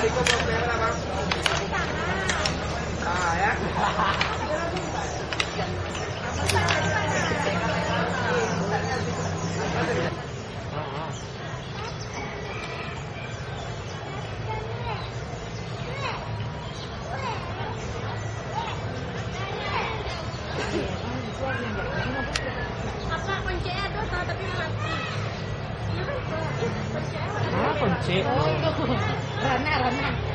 Ah, ya. Apa kuncinya ada tapi mati. Ah, kunci. Rana.